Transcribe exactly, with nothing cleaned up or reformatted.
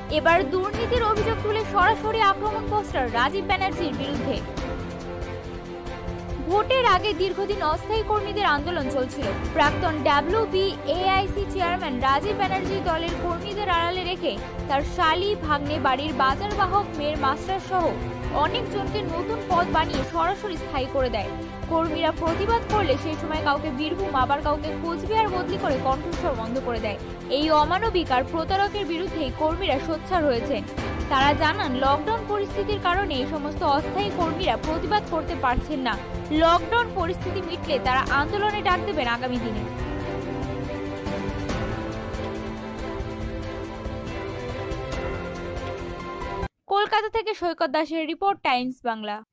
এবার দুর্নীতির অভিযোগ তুলে সরাসরি আক্রমণ পোস্টার রাজীব ব্যানার্জির বিরুদ্ধে। ভোটের আগে দীর্ঘদিন অস্থায়ী কর্মীদের আন্দোলন চলছিল। প্রাক্তন ডাব্লিউবিএআইসি চেয়ারম্যান রাজীব ব্যানার্জি দলের কর্মীদের আড়ালে রেখে তার শালী, ভাগ্নে, বাড়ির বাজার বাহক, মেয়ের মাস্টার সহ অনেকজনকে নতুন পদ বানিয়ে সরাসরি স্থায়ী করে দেয়। কর্মীরা প্রতিবাদ করলে সেই সময় কাউকে বীরভূম, আবার কাউকে কোচবিহার বদলি করে কণ্ঠস্বর বন্ধ করে দেয়। এই অমানবিক আর প্রতারকের বিরুদ্ধেই কর্মীরা সোচ্চার হয়েছে। তারা জানান, লকডাউন পরিস্থিতির কারণে এই সমস্ত অস্থায়ী কর্মীরা প্রতিবাদ করতে পারছেন না। লকডাউন পরিস্থিতি মিটলে তারা আন্দোলনে ডাক দেবেন আগামী দিনে। কলকাতা থেকে সৈকত দাসের রিপোর্ট, টাইমস বাংলা।